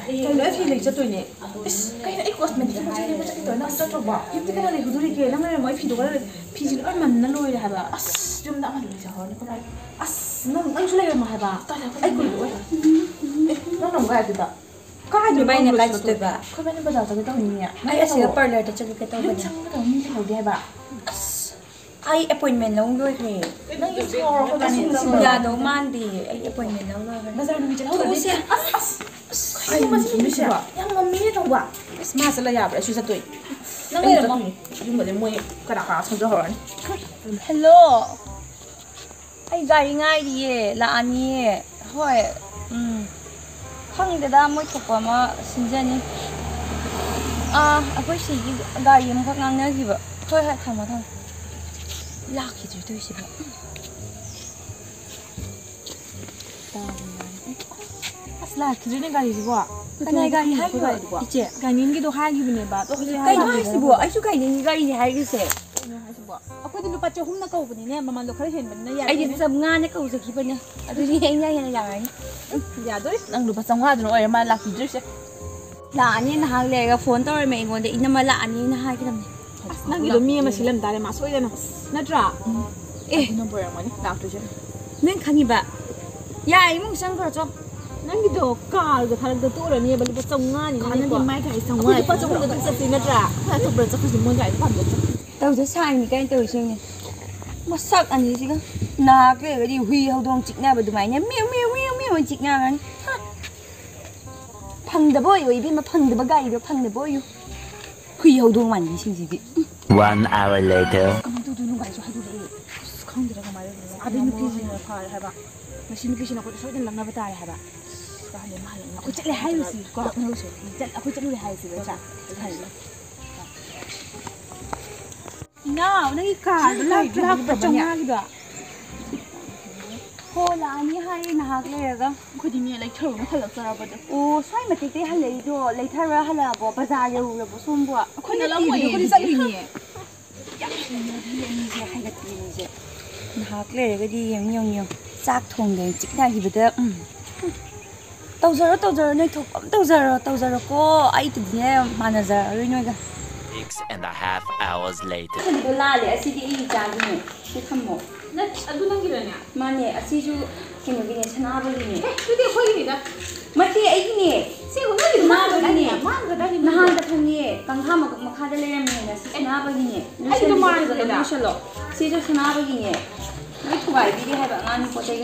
لا في ليك جتوني كاين اي كوست من تما تجي بس كده ناس تطبع يمكن انا اللي هدوري كده لما ما في دوغلا في جي الار من نلوي هذا اس يوم ده ما اللي جهوني كمان اس نان شو ليه ما هذا اي كل وين نان قاعد ده قاعد بين قاعد تبع كمان بدأ تقدرني اي اسيا بارلر تجي كده يوم تقدرني تقدر هذا ai appointment lâu rồi kì nhà đâu man đi ai appointment lâu rồi bây giờ mình chơi đâu xe ai mà xin xe yang mà mình đâu vậy mà sẽ là nhà bây giờ suy tôi nó bây giờ mà nhưng mà đến mua cái đặc sản cho họ hello ai gari ngay đi là anh ấy hỏi không để ra mới thuộc vào mà xin ra nhỉ à tôi chỉ gari mà khác ngang nhau gì vậy thôi hãy thầm mà thôi laki dur du ikke laki dur ne gari sibo kanai gari hai ko iche ganin gi do hai gi bune ba to kai hai sibo ai su kai ni gari ni hai gi se akwai da lupa ce humna kau bune ne mama lo kare hen bane ya ai di sam nga ne kau saki bane adu ri hen ya ya ya ya doi nang lupa sam nga do ma laki dur se la ani na hang le ga phone tor me ngon de inama la ani na hai ki dam nang gi do mi ma silam dare ma soi da na natra no bora mani doctor je nang khangi ba ya imung sang ko cho nang gi do kar ga thar da to ra ni ba lupa sam nga ni na ni mai kai sam nga pa chong da sa ti natra ha to bra cha ko mon ga pa do taoจะsai ni kai tao sing ni ma sak ani si ga na ke ga di hui hau dong chik na ba du mai nya miu miu miu miu chik na gan phang da boy oi bi ma phang da ba gai do phang da boy hui hau dong man ni sing si di 1 hour later kamang tu nu gai so ha du khang dira ka mai adi nu pi ji na pha ha ba ma shi nu pi shi na ko so den lam na ba ta ha ba ba le ma le ko chak le hai si ko no so chak ko chak le hai si ba cha hai nào nó cái cả nó lắc trong nhà cái đó ho la ni hai na ha le ga ko di mi lai thau nó thật là sao vậy ô sai mà tê ha lấy do lấy thay ra ha là bo bazaar yo là bo sum bo ko na lang ko di sa ni ni ya ni je hai ga ti ni je na ha le ga di yeng yong yong sak thong de chik na hi ba tàu giờ nơi thuộc tàu giờ cô ai từ nhé manager rồi nói cả 6.5 hours later 근데 라레 아시디 자기네 시카모 나 아두랑 기라냐 마네 아시주 걔네기네 사나버리네 그게 거기니다 맞지 아이기네 세고 나기 나버리네 마가다니 나한테 통해 강하마 막하데 레면네 사나버리네 아이도 말이다 무실로 시주 사나버리네 왜 투가 이비리 해봐 아니 포테게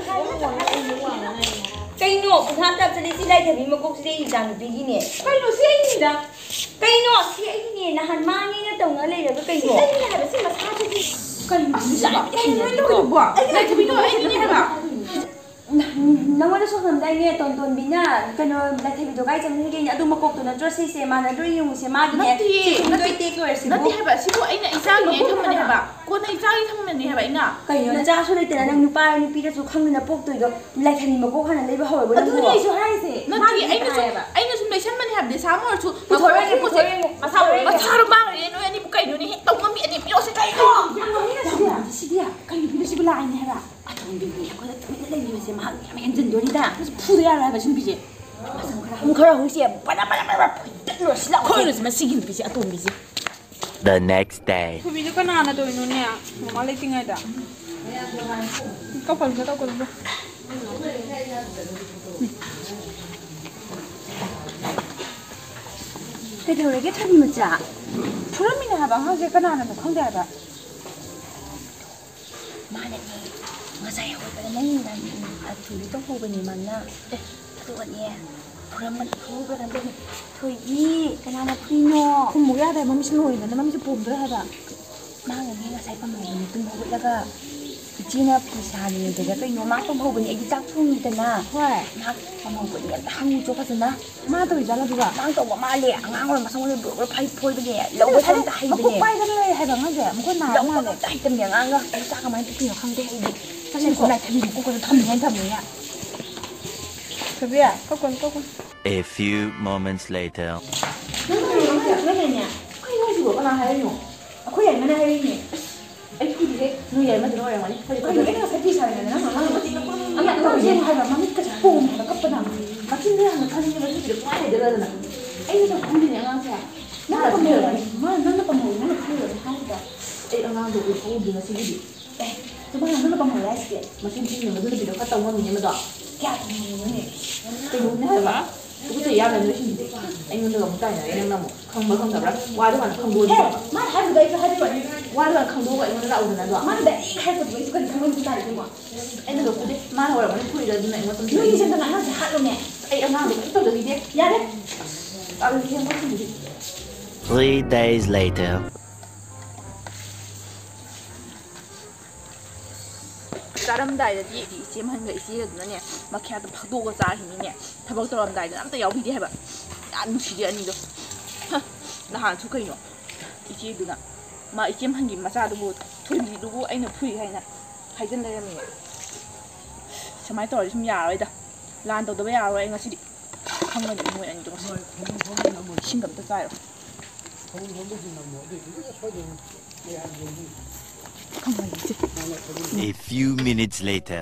Kaino kung tap sa lisi lai thabi mo kok si jang bigine kaino siya kaino si ni nahan mani na tong na le ga kaino ay na ba si masaje di kaino ay na lo ba ay na thabi no ay ni ba nangwala so ham dai ne ton bina kaino la thabi do gai jang ni adu makok to na dro si se ma na dro yung se ma gi ne na te ko si na te ba si ko ay na isa ni thamane ba ko na isa ni thamane ba ina kaino na ja so le te na nang nupa ni pi da su khang na pok to do lai thabi makok hana le ba hawa bo adu ni so hai se na ti ay na sum lesion man have de sa mo chu ma ko ni ko se ma sa ro ba ni no ani bu kaino ni tong ma mi ani pi o se kai ko si dia kaino pi si bula ni ha atong bi ko da thabi le ni se ma ma hen jin do ni da pu de ya la ba shin bi je không khơi không xia bana đất lửa xí lạo khơi rồi mà xin bị gì atom bị gì the next day thôi bây giờ cái nào là tôi nói nè mà lấy tiếng ai đã có phần cái tao còn không cái đầu này cái thằng gì mà chả thôi mình là bảo cái nào là không đẹp à mà này mà dạy hồi cái này là thử đi tóc hồ bên này mà na tụi nhé 그러면 그거를 안 되면 저희 그나마 프리노 그럼 뭐야 돼 맘이 신호이 나 맘이 좀 봄들 하다 망은이가 살바 먹으면 또 먹으다가 이제나 부산이 내가 또 요만큼 먹으니 애기 짝퉁이잖아 막 먹으니 한국 쪽가서나 마도 있잖아 누가 망도 뭐 말래 앙앙을 막 성을 먹을 파이 보이더니 러버 살다 하이더니 꼭 빠이가는 해방하게 뭐 나랑 러버 하이더니 앙앙가 짜가 많이 뛰어 강대 이게 사실 그날 담이 먹고 그래서 담이야 그래야 거건 a few moments later 그러냐 거기 가지고 뭐나 하요 거기 얼마나 하요니 ai cứ thế nuôi vậy mà tụi nó rằng là cái này nó phải đi xài này nó mà nó có tiền nó có ăn nó có tiền hay là nó mít cái bùn nó cấp bên nào ꯃꯆꯤꯟꯗ ꯌꯥꯝꯅ ꯈꯟꯅꯤꯡꯉꯦ ꯃꯆꯤꯟꯁꯤꯗ ꯄꯨꯡꯍꯥꯏ ꯍꯥꯏꯗꯔꯗꯅ ꯑꯩꯅ ꯈꯪꯗꯦꯅꯦ ꯑꯉꯥꯡꯁꯦ ꯅꯪꯅ ꯄꯝꯍꯧꯔꯅꯤ ꯅꯪꯅ ꯄꯝꯍꯧꯔꯅꯤ ꯅꯪꯅ ꯈꯪꯗ꯭ꯔꯗꯤ ꯍꯥꯏꯗ꯭ꯔꯥ ꯑꯩ ꯑꯉꯥꯡꯗꯣ ꯎꯠꯊꯣꯛꯎꯗꯦ ꯉꯁꯤꯒꯤꯗꯤ ꯆꯨꯝꯃꯥꯏ ꯅꯪꯅ ꯄꯝꯍꯧꯔꯦ ꯍꯥꯏꯁꯤꯗꯤ ꯃꯆꯤꯟ ꯊꯤꯅ ꯃꯗꯨ ꯅꯨꯄꯤꯗꯣ ꯈꯔ ꯇꯧ ꯉꯝꯃꯤꯅꯦ ꯃꯗꯣ ꯀꯌꯥ ꯇꯧꯉꯝꯃꯤꯅꯣꯅꯦ ꯀꯩꯅꯣꯅꯦ ꯍꯥꯏꯕ ꯇꯨꯀꯨꯠꯆꯩ ꯌꯥꯝꯅ ꯅꯣꯏꯁꯤꯡꯁꯤꯗꯤ ꯑꯩꯉꯣꯟꯗꯒ ꯑꯃꯨꯛ ꯇꯥꯏꯅꯔꯦ ꯅꯪꯅ ꯑꯃꯨꯛ ꯈꯪꯕ꯭ꯔꯥ ꯈꯪꯗꯕ꯭ꯔꯥ ꯋꯥꯗꯣ ꯍꯥꯟꯅ ꯈꯪꯗꯣꯛꯑꯣ ꯃꯥꯅ ꯍꯥꯏꯕꯗꯣ ꯑꯩꯁꯨ ꯍꯥꯏꯕꯤꯕꯅꯤ ꯋꯥꯗꯣ ꯍꯥꯟꯅ ꯈꯪꯗꯣꯛꯑꯒ ꯑꯩꯉꯣꯟꯗ ꯂꯥꯛꯎꯗꯅ ꯑꯗꯣ ꯃꯥꯅ ꯗꯥꯏꯔꯦꯛ ꯍꯥꯏꯔꯛꯄꯗꯣ ꯑꯩꯁꯨ ꯀꯔꯤ ꯈꯪꯕꯁꯨ ꯇꯥꯔꯦ ꯑꯩꯅ ꯂꯧꯄꯨꯗꯤ ꯃꯥꯅ ꯑꯣꯏꯔꯝꯒꯅꯤ ꯐꯨꯏꯗ ꯑꯗꯨꯅ ꯑꯩꯉꯣꯟꯗ ꯅꯣꯏꯒꯤ ꯁꯦꯝꯗꯅ ꯑꯉꯥꯡꯁꯦ ꯍꯥꯠꯂꯨꯅꯦ ꯑꯩ ꯑꯉꯥꯡꯗꯣ ꯀꯩꯝ ꯇꯧꯖꯈꯤꯗꯦ ꯌꯥꯔꯦ ꯇꯥꯜꯂꯤꯁꯦ ꯃꯣꯏꯁꯤꯡꯗꯨꯗꯤ 3 days later. ꯆꯥꯔꯝꯗꯥꯏꯗꯗꯤ ꯏꯆꯦ ꯃꯍꯟꯒ ꯏꯆꯦꯒꯗꯨꯅꯅꯦ ꯃꯈ꯭ꯌꯥꯗꯣ ꯐꯥꯗꯣꯛꯑꯒ ꯆꯥꯈꯤꯅꯤꯅꯦ ꯊꯕꯛ ꯇꯧꯔꯝꯗꯥꯏꯗ ꯑꯝꯇ ꯌꯥꯎꯕꯤꯗꯦ ꯍꯥꯏꯕ ꯌꯥꯝ ꯅꯨꯡꯁꯤꯗꯦ ꯑꯅꯤꯗꯣ ꯅꯍꯥꯟꯁꯨ ꯀꯩꯅꯣ ꯏꯆꯦꯗꯨꯅ ꯃꯥ ꯏꯆꯦ ꯃꯍꯟꯒꯤ ꯃꯆꯥꯗꯨꯕꯨ ꯊꯣꯏꯕꯤꯗꯨꯕꯨ ꯑꯩꯅ ꯐꯨꯏ ꯍꯥꯏꯅ ꯍꯥꯏꯖꯤꯟ ꯂꯩꯔꯝꯃꯤꯅꯦ ꯁꯨꯃꯥꯏꯅ ꯇꯧꯔꯗꯤ ꯁꯨꯝ ꯌꯥꯔꯔꯣꯏꯗ ꯂꯥꯟ ꯇꯧꯗꯕ ꯌꯥꯔꯔꯣꯏ ꯑꯩ ꯉꯁꯤꯗꯤ ꯈꯪꯒꯅꯤ ꯃꯣꯏ ꯑꯅꯤꯗꯣ ꯉꯁꯤ ꯏꯁꯤꯡꯒ ꯑꯝꯇ ꯆꯥꯏꯔꯣ A few minutes later.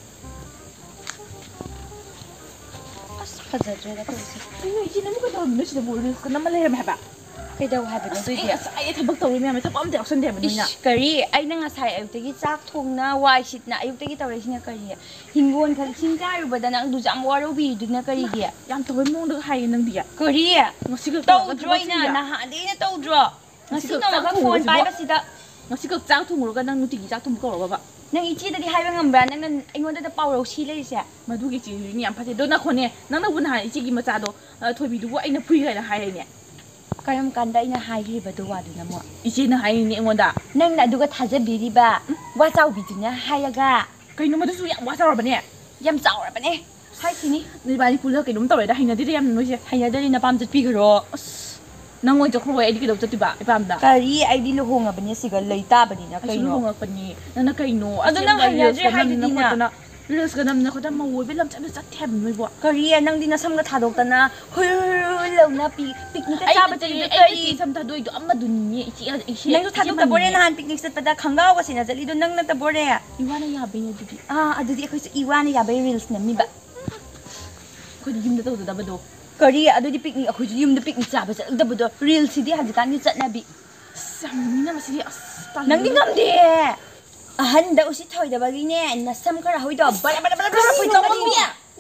ꯑꯁ ꯐꯖꯗ꯭ꯔꯦꯗ ꯇꯧꯔꯤꯁꯦ ꯑꯩꯅ ꯏꯆꯦ ꯅꯪꯕꯨ ꯀꯩꯗꯧꯔꯝꯃꯤꯅꯣ ꯁꯤꯗ ꯕꯣꯜ ꯅꯝꯃ ꯂꯩꯔꯝꯃꯦ ꯍꯥꯏꯕ ꯀꯩꯗꯧ ꯍꯥꯏꯕꯅꯣ ꯑꯗꯨꯏꯗꯤ ꯑꯩ ꯊꯕꯛ ꯇꯧꯔꯤ ꯃꯌꯥꯝ ꯊꯕꯛ ꯑꯝꯇ ꯌꯥꯎꯁꯟꯗꯦ ꯍꯥꯏꯕ ꯅꯣꯏꯅ ꯀꯔꯤ ꯑꯩꯅ ꯉꯁꯥꯏ ꯑꯌꯨꯛꯇꯒꯤ ꯆꯥꯛ ꯊꯣꯡꯅ ꯋꯥꯏ ꯁꯤꯠꯅ ꯑꯌꯨꯛꯇꯒꯤ ꯇꯧꯔꯛꯏꯁꯤꯅ ꯀꯔꯤ ꯍꯤꯡꯒꯣꯜ ꯈꯜꯁꯤꯡ ꯀꯥꯏꯔꯨꯕꯗ ꯅꯪꯗꯨꯁꯨ ꯌꯥꯝ ꯋꯥꯔꯧꯕꯤꯔꯤꯗꯨꯅ ꯀꯔꯤꯒꯤ ꯌꯥꯝ ꯇꯧꯕꯩ ꯃꯑꯣꯡꯗꯒ ꯍꯥꯏꯌꯦ ꯅꯪꯗꯤ ꯀꯔꯤ ꯉꯁꯤꯒ ꯇꯧꯗ꯭ꯔꯣ ꯑꯩꯅ ꯅꯍꯥꯟꯗꯩꯅ ꯇꯧꯗ꯭ꯔꯣ ꯉꯁꯤ ꯅꯣꯡꯃꯒ ꯐꯣꯟ ꯄꯥꯏꯕꯁꯤꯗ ꯉꯁꯤꯒ ꯆꯥꯛ ꯊꯣꯡꯉꯨꯔꯒ ꯅꯪ ꯅꯨꯡꯇꯤꯒꯤ ꯆꯥꯛ ꯊꯣꯡꯕ ꯀꯧꯔꯕꯕ ꯅꯪ ꯏꯆꯦꯗꯗꯤ ꯍꯥꯏꯕ ꯉꯝꯕ꯭ꯔꯥ ꯅꯪꯅ ꯑꯩꯉꯣꯟꯗ ꯄꯥꯎꯔꯧ ꯁꯤ ꯂꯩꯔꯤꯁꯦ ꯃꯗꯨꯒꯤ ꯏꯆꯦꯗꯨꯅꯤ ꯌꯥꯝ ꯐꯖꯩ ꯑꯗꯣ ꯅꯈꯣꯅꯦ ꯅꯪꯅꯕꯨ ꯅꯍꯥꯟ ꯏꯆꯦꯒꯤ ꯃꯆꯥꯗꯣ ꯊꯣꯏꯕꯤꯗꯨꯕꯨ ꯑꯩꯅ ꯐꯨꯏ ꯍꯥꯏꯅ ꯍꯥꯏꯔꯤꯅꯦ ꯀꯔꯝ ꯀꯥꯟꯗ ꯑꯩꯅ ꯍꯥꯏꯈ꯭ꯔꯤꯕꯗꯣ ꯋꯥꯗꯨꯅ ꯑꯃꯨꯛ ꯏꯆꯦꯅ ꯍꯥꯏꯔꯤꯅꯦ ꯑꯩꯉꯣꯟꯗ ꯅꯪꯅ ꯑꯗꯨꯒ ꯊꯥꯖꯕꯤꯔꯤꯕ ꯋꯥ ꯆꯥꯎꯕꯤꯗꯨꯅ ꯍꯥꯏꯔꯒ ꯀꯩꯅꯣ ꯃꯗꯨꯁꯨ ꯌꯥꯝ ꯋꯥ ꯆꯥꯎꯔꯕꯅꯦ ꯌꯥꯝ ꯆꯥꯎꯔꯕꯅꯦ ꯍꯥꯏꯈꯤꯅꯤ ꯅꯣꯏꯕꯥꯅꯤ ꯄꯨꯜꯂꯒ ꯀꯩꯅꯣꯝ ꯇꯧꯔꯦꯗ ꯍꯩꯅꯗꯦꯗ ꯌꯥꯝꯅ ꯅꯣꯏꯁꯦ ꯍꯩꯅꯗ꯭ꯔꯗꯤ ꯅꯄꯥꯝ ꯆꯠꯄꯤꯈ꯭ꯔꯣ ꯑꯁ ꯅꯪ ꯑꯣꯏ ꯆꯠꯈ꯭ꯔꯣ ꯑꯩꯗꯤ ꯀꯩꯗꯧ ꯆꯠꯇꯣꯏꯕ ꯏꯄꯥꯝꯗ ꯀꯔꯤ ꯑꯩꯗꯤ ꯂꯨꯍꯣꯡꯉꯕꯅꯦ ꯁꯤꯒ ꯂꯩ ꯇꯥꯕꯅꯤꯅ ꯑꯩꯁꯨ ꯀꯩꯅꯣ ꯂꯨꯍꯣꯡꯉꯛꯄꯅꯤ ꯅꯪꯅ ꯀꯩꯅꯣ ꯑꯗꯣ ꯅꯪ ꯍꯩꯅꯗ꯭ꯔꯦ ꯍꯥꯏꯗꯨꯗꯤꯅ ꯔꯤꯜꯁꯀ ꯅꯝꯅ ꯈꯣꯠꯇꯅ ꯃꯧ ꯑꯣꯏꯕꯩ ꯂꯝꯆꯠꯅ ꯆꯠꯇꯦ ꯍꯥꯏꯕ ꯅꯣꯏꯕꯣ ꯀꯔꯤ ꯅꯪꯗꯤ ꯅꯁꯝꯒ ꯊꯥꯗꯣꯛꯇꯅ ꯍꯨꯜ ꯂꯧꯅ ꯄꯤꯛꯅꯤꯛꯀ ꯆꯥꯕ ꯆꯠꯂꯤꯗꯣ ꯀꯔꯤ ꯁꯝ ꯊꯥꯗꯣꯛꯏꯗꯣ ꯑꯃꯗꯨꯅꯤꯅꯦ ꯏꯆꯦ ꯅꯪꯁꯨ ꯊꯥꯗꯣꯛꯇꯕꯣꯔꯦ ꯅꯍꯥꯟ ꯄꯤꯛꯅꯤꯛ ꯆꯠꯄꯗ ꯈꯪꯒꯥꯎꯒ ꯁꯤꯅ ꯆꯠꯂꯤꯗꯣ ꯅꯪ ꯅꯠꯇꯕꯣꯔꯦ ꯏꯋꯥꯅ ꯌꯥꯕꯩꯅꯦ ꯑꯗꯨꯗꯤ ꯑꯗꯨꯗꯤ ꯑꯩꯈꯣꯏꯁꯨ ꯏꯋꯥꯅ ꯌꯥꯕꯩ ꯔꯤꯜꯁ ꯅꯝꯃꯤꯕ ꯑꯩꯈꯣꯏꯗꯤ ꯌꯨꯝꯗ ꯇꯧꯖꯗꯕꯗꯣ ꯀꯔꯤ ꯑꯗꯨꯗꯤ ꯄꯤꯛꯅꯤꯛ ꯑꯩꯈꯣꯏꯁꯨ ꯌꯨꯝꯗ ꯄꯤꯛꯅꯤꯛ ꯆꯥꯕ ꯆꯠꯂꯨꯗꯕꯗꯣ ꯔꯤꯜꯁꯁꯤꯗꯤ ꯍꯧꯖꯤꯛꯀꯥꯟꯒꯤ ꯆꯠꯅꯕꯤ ꯑꯁ ꯌꯥꯝ ꯃꯤꯅ ꯃꯁꯤꯗꯤ ꯑꯁ ꯅꯪꯗꯤ ꯉꯝꯗꯦ ꯑꯍꯟꯗ ꯎꯁꯤꯠ ꯊꯧꯗꯕꯒꯤꯅꯦ ꯅꯁꯝ ꯈꯔ ꯍꯧꯏꯗꯣ ꯕꯔ ꯕꯔ ꯕꯔ ꯕꯔ ꯐꯣꯏꯗꯣꯛꯀꯅꯤ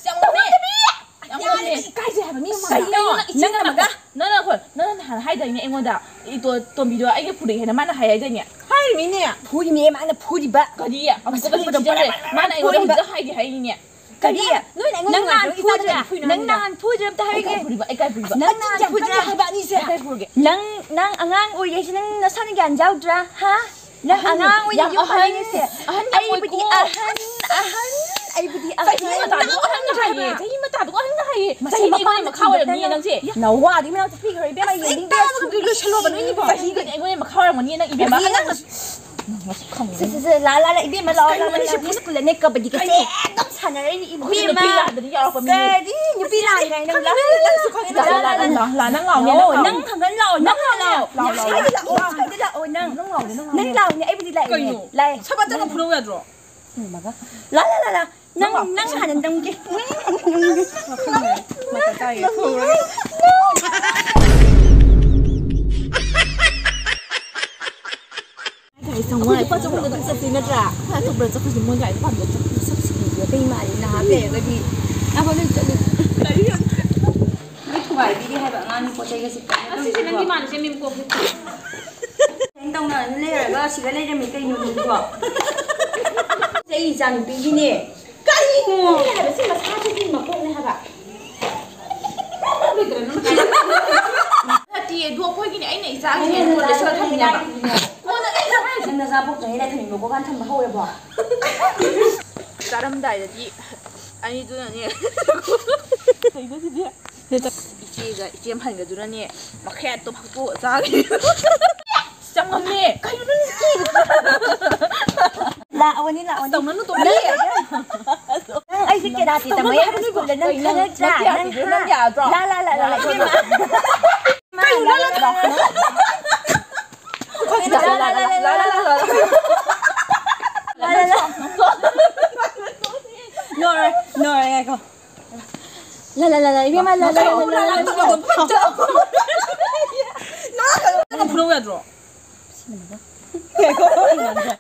ꯌꯥꯝ ꯏꯀꯥꯏꯖꯩ ꯍꯥꯏꯕ ꯃꯤ ꯀꯩꯅꯣ ꯅꯪꯅ ꯅꯪꯅ ꯅꯍꯥꯟ ꯍꯥꯏꯗꯥꯏꯅꯦ ꯑꯩꯉꯣꯟꯗ ꯇꯣꯝꯕꯤꯗꯣ ꯑꯩꯒ ꯐꯨꯔꯛꯑꯦ ꯍꯥꯏꯅ ꯃꯥꯅ ꯍꯥꯏꯗꯥꯏꯅꯦ ꯍꯥꯏꯔꯤꯃꯤꯅꯦ ꯐꯨꯔꯤꯃꯦ ꯃꯥꯅ ꯐꯨꯔꯤꯕ ꯀꯔꯤ ꯃꯥꯅ ꯑꯩꯉꯣꯟꯗ ꯍꯧꯖꯤꯛ ꯍꯥꯏꯗꯤ ꯍꯥꯏꯔꯤꯅꯦ ꯀꯔꯤ ꯅꯪ ꯅꯍꯥꯟ ꯐꯨꯗ꯭ꯔꯥ ꯅꯪ ꯅꯍꯥꯟ ꯐꯨꯗ꯭ꯔꯥ ꯑꯝꯇ ꯍꯥꯏꯔꯒꯦ ꯅꯪ ꯅꯍꯥꯟ ꯐꯨꯗ꯭ꯔꯥ ꯍꯥꯏꯕ ꯑꯅꯤꯁꯦ ꯅꯪ ꯑꯉꯥꯡ ꯑꯣꯏꯔꯤꯉꯩꯁꯤ ꯅꯪ ꯅꯁꯥꯅ ꯒ꯭ꯌꯥꯟ ꯌꯥꯎꯗ꯭ꯔꯥ ꯍꯥ ꯅꯪ ꯑꯉꯥꯡ ꯑꯣꯏꯅ ꯌꯨꯝ ꯄꯥꯜꯂꯤꯉꯩꯁꯦ ꯑꯩꯕꯨꯗꯤ ꯑꯍꯟ ꯑꯩꯕꯨꯗꯤ ꯆꯍꯤ ꯃꯇꯥꯗꯨꯒ ꯑꯍꯟꯅ ꯍꯥꯏꯌꯦ ꯆꯍꯤꯗꯤ ꯑꯩꯉꯣꯟꯗ ꯃꯈꯥ ꯑꯣꯏꯔꯝꯅꯤꯌꯦ ꯅꯪꯁꯦ ꯅꯋꯥꯗꯤ ꯃꯅꯥꯛ ꯆꯠꯄꯤꯈ꯭ꯔꯣ ꯏꯕꯦꯝꯃ ꯌꯦꯡꯅꯤꯡꯗꯦ ꯂꯣꯏꯁꯜꯂꯣꯕ ꯅꯣꯏꯅꯤꯕꯣ ꯆꯍꯤꯒꯗꯤ ꯑꯩꯉꯣꯟꯗ ꯃꯈꯥ ꯑꯣꯏꯔꯝꯒꯅꯤ ꯅꯪ ꯏꯕꯦꯝꯃ ꯂꯥ 이ቤ마 스쿨에 kabadi kasi एकदम 사나이 이ቤ마 그리 누비 라이가 는 랑 강간 라오 랑 사이드 라오 능 라오니 에브리 라이 사바자가 부러워야 들어 막아 라라라라 능 하는 동기 맞다 짜이 정말 빠져본 데도 있었으니까 하나 더 벌써 그지 뭔지 알고 안 됐죠 섭섭해 배 말이 나게 여기 아버는 저기 왜 좋아해 미리 해봐 아니 고제가 싶다 아시는 게 많으시 민고 행동은 내가 시간 내려면 그 이놈이 좋아 제 이장 비기니 까이고 해봐 심마 사주긴 막 뽕내 해봐 뒤에 누워 보이기니 아이네 이상해 원래 시간 타느냐 나 자복도 해내 그림 먹고 간 참마 하고 해봐 자람다이지 아니 누나니 이거지 이제가 이제 한가 누나니 막 해 또 받고 자기 짱언니 라오니 너는 또 ai thích cái đá thì tao mới hát school là nâng nâng trả nâng hạ la 라라라라 이게만 라라라라 나가 부러워야 들어.